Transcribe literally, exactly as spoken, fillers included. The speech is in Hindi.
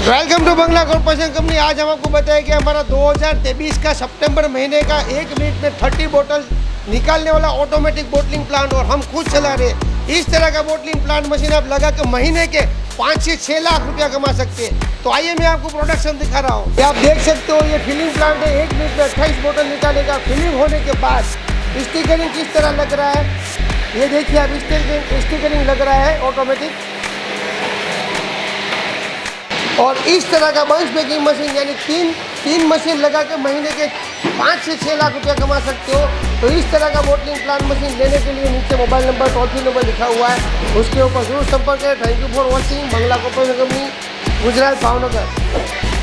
Welcome to Bangla corporation company. आज हम आपको बताएं कि हमारा दो हज़ार तेईस का सितंबर महीने का एक मिनट में तीस बोतल निकालने वाला ऑटोमेटिक बोटलिंग प्लांट और हम खुद चला रहे हैं। इस तरह का बोटलिंग प्लांट मशीन आप लगा के महीने के पाँच से छः लाख रुपया कमा सकते हैं। तो आइए मैं आपको प्रोडक्शन दिखा रहा हूँ। आप देख सकते हो ये फिलिंग प्लांट है। एक मिनट में अट्ठाईस बोतल निकालेगा। फिलिंग होने के बाद स्टिकरिंग किस तरह लग रहा है ये देखिए आप। स्टिकरिंग स्टिकरिंग लग रहा है ऑटोमेटिक। और इस तरह का बंच पैकिंग मशीन यानी तीन तीन मशीन लगा के महीने के पाँच से छः लाख रुपया कमा सकते हो। तो इस तरह का बोटलिंग प्लांट मशीन लेने के लिए नीचे mobile number toll free number लिखा हुआ है, उसके ऊपर जरूर संपर्क करें। Thank you for watching. Bangla corporation company, Gujarat, Bhavnagar.